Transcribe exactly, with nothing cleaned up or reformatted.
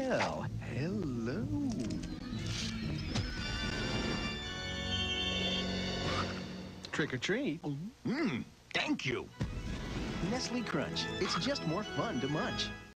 Well, hello. Trick or treat. Mmm, thank you. Nestle Crunch. It's just more fun to munch.